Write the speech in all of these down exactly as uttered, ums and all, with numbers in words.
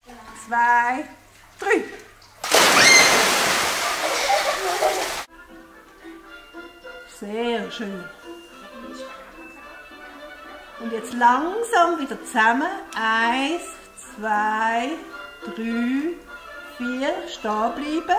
zwei, drei. Sehr schön. Und jetzt langsam wieder zusammen. Eins, zwei, drei, vier. Stehen bleiben.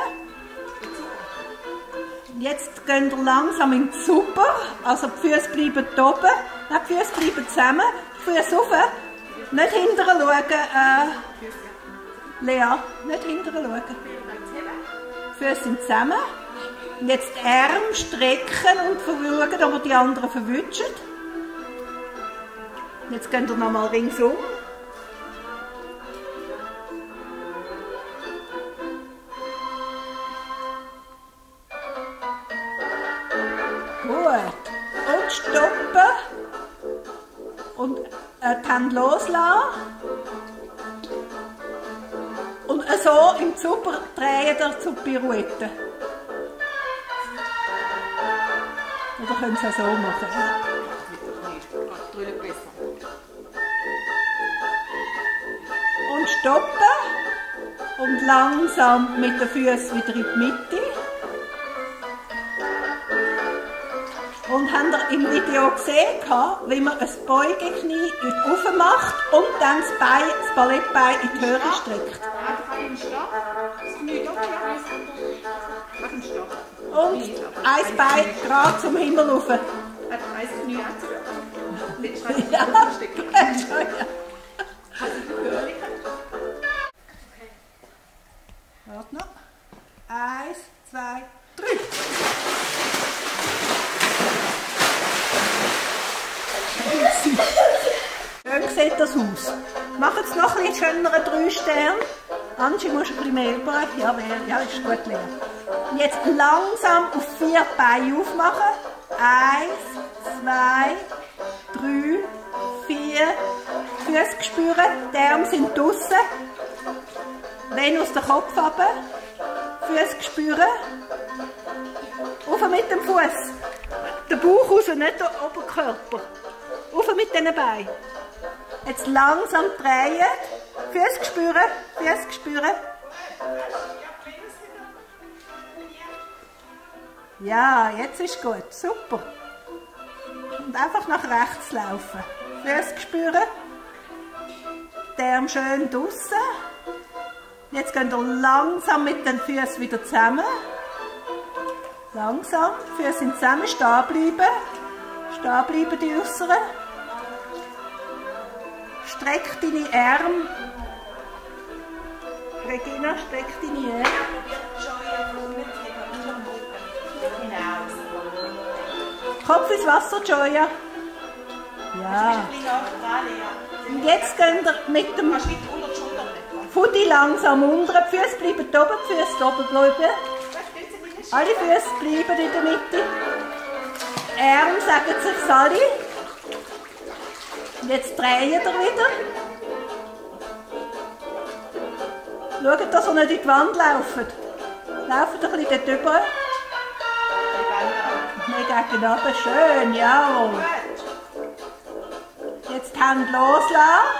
Jetzt gehen wir langsam in die Suppe. Also die Füße bleiben oben. Nein, die Füße bleiben zusammen. Die Füße rauf. Nicht hinterher schauen. Äh, Lea, nicht hinterher schauen. Die Füße sind zusammen. Und jetzt die Arme strecken und schauen, ob wir die anderen verwutschen. Jetzt gehen wir nochmal ringsum. Gut. Und stoppen. Und äh, die Hände loslassen. Und äh, so im Super drehen zur Pirouette. Oder können Sie es so machen? Und stoppen. Und langsam mit den Füßen wieder in die Mitte. Und habt ihr im Video gesehen, wie man ein Beugeknie rauf macht und dann das, Bein, das Ballettbein in die Höhe streckt. Und ein Bein gerade zum Himmel rauf. Ja, warte noch. Eins, zwei, drei. Schön sieht das aus. Machen es noch ein bisschen schöneren drei Sterne. Angie, musst du ein bisschen mehr über. Ja, ja, ist gut leer. Und jetzt langsam auf vier Beine aufmachen. Eins, zwei, drei, vier. Die Füße spüren, die Arme sind draussen. Venus den Kopf runter. Füße spüren. Auf mit dem Fuß. Den Bauch raus, nicht den Oberkörper. Auf mit diesen Beinen. Jetzt langsam drehen. Füße spüren. Füße spüren. Ja, jetzt ist gut. Super. Und einfach nach rechts laufen. Füße spüren. Die Arme schön draussen. Jetzt gehen wir langsam mit den Füßen wieder zusammen. Langsam. Die Füße sind zusammen. Stehen bleiben. Stehen bleiben, die Äußeren. Streck deine Arme. Regina, streck deine Arme. Kopf ins Wasser, Joya. Ja. Und jetzt gehen wir mit dem Fudi langsam unter. Die Füße bleiben oben, die Füße oben bleiben. Alle Füße bleiben in der Mitte. Arme sagen sich alle. Und jetzt drehen wir wieder. Schaut, dass ihr nicht in die Wand lauft. Lauft ein bisschen dort drüber. Nicht gegen oben. Schön, jawohl. Jetzt die Hände loslassen.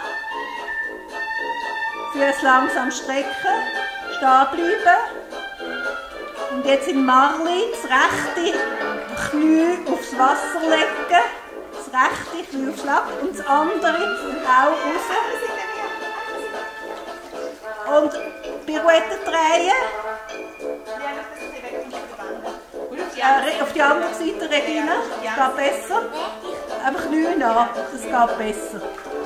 Füße langsam strecken. Stehen bleiben. Und jetzt in Marli das rechte Knie aufs Wasser legen. Das rechte Knie aufs Lapp und das andere auch raus. Und Pirouette drehen. Äh, auf die andere Seite, Regina. Das geht besser. Einfach Knie nach, das geht besser.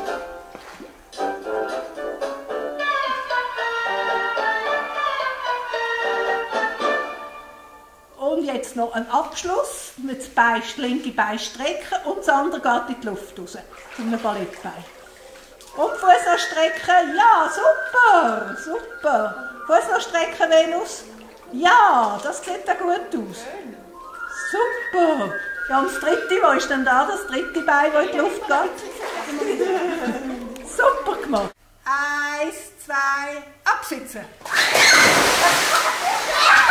Und jetzt noch ein Abschluss. Mit das, Bein, das linke Bein strecken und das andere geht in die Luft raus. Zu einem Ballettbein. Und Fuß noch strecken. Ja, super, super. Fuß noch strecken, Venus. Ja, das sieht ja gut aus. Super. Ja, und das dritte, wo ist denn da? Das dritte Bein, das in die Luft geht. Super gemacht. Eins, zwei, absitzen.